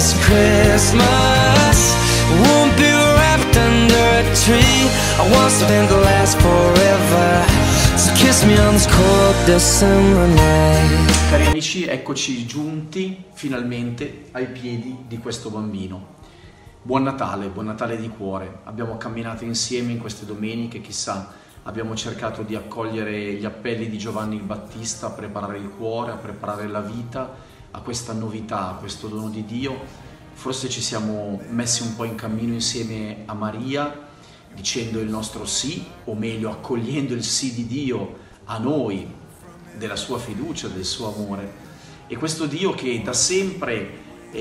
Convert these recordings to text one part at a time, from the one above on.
this Christmas won't be wrapped under a tree. I want something to last forever, so kiss me on this cold December night. Cari amici, eccoci giunti finalmente ai piedi di questo bambino. Buon Natale di cuore. Abbiamo camminato insieme in queste domeniche, chissà, abbiamo cercato di accogliere gli appelli di Giovanni il Battista a preparare il cuore, a preparare la vita a questa novità, a questo dono di Dio. Forse ci siamo messi un po' in cammino insieme a Maria, dicendo il nostro sì, o meglio accogliendo il sì di Dio a noi, della sua fiducia, del suo amore. E questo Dio che da sempre,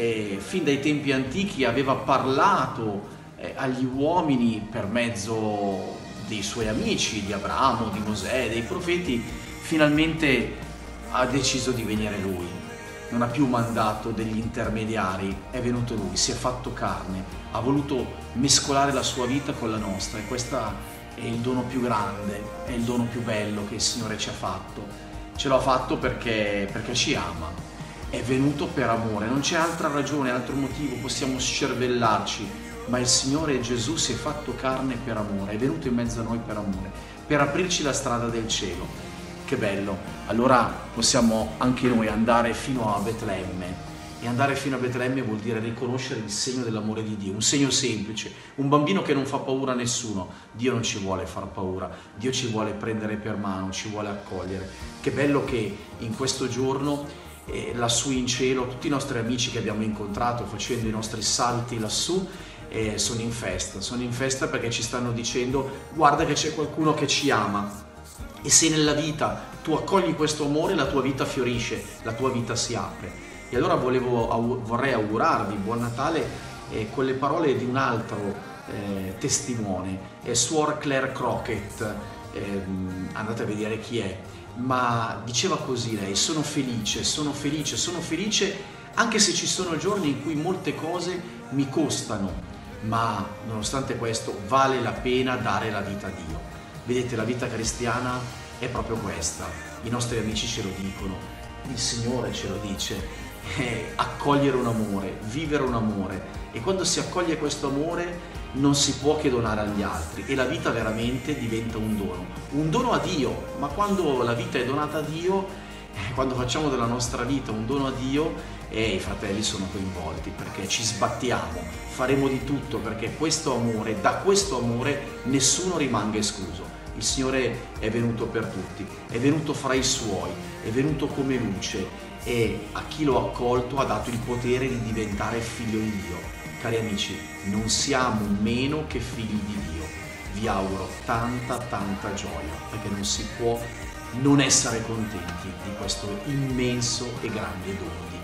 fin dai tempi antichi, aveva parlato agli uomini per mezzo dei suoi amici, di Abramo, di Mosè, dei profeti, finalmente ha deciso di venire Lui. Non ha più mandato degli intermediari, è venuto Lui, si è fatto carne, ha voluto mescolare la sua vita con la nostra, e questo è il dono più grande, è il dono più bello che il Signore ci ha fatto. Ce l'ha fatto perché ci ama, è venuto per amore, non c'è altra ragione, altro motivo, possiamo scervellarci, ma il Signore Gesù si è fatto carne per amore, è venuto in mezzo a noi per amore, per aprirci la strada del cielo. Che bello! Allora possiamo anche noi andare fino a Betlemme, e andare fino a Betlemme vuol dire riconoscere il segno dell'amore di Dio, un segno semplice, un bambino che non fa paura a nessuno. Dio non ci vuole far paura, Dio ci vuole prendere per mano, ci vuole accogliere. Che bello che in questo giorno lassù in cielo tutti i nostri amici che abbiamo incontrato facendo i nostri salti lassù sono in festa perché ci stanno dicendo: guarda che c'è qualcuno che ci ama, e se nella vita tu accogli questo amore, la tua vita fiorisce, la tua vita si apre. E allora vorrei augurarvi buon Natale con le parole di un altro testimone, Suor Claire Crockett, andate a vedere chi è, ma diceva così lei: sono felice anche se ci sono giorni in cui molte cose mi costano, ma nonostante questo vale la pena dare la vita a Dio. Vedete, la vita cristiana è proprio questa, i nostri amici ce lo dicono, il Signore ce lo dice, accogliere un amore, vivere un amore, e quando si accoglie questo amore non si può che donare agli altri, e la vita veramente diventa un dono a Dio. Ma quando la vita è donata a Dio, quando facciamo della nostra vita un dono a Dio, i fratelli sono coinvolti, perché ci sbattiamo, faremo di tutto perché da questo amore nessuno rimanga escluso. Il Signore è venuto per tutti, è venuto fra i Suoi, è venuto come luce, e a chi lo ha accolto ha dato il potere di diventare figlio di Dio. Cari amici, non siamo meno che figli di Dio. Vi auguro tanta gioia, perché non si può non essere contenti di questo immenso e grande dono di Dio.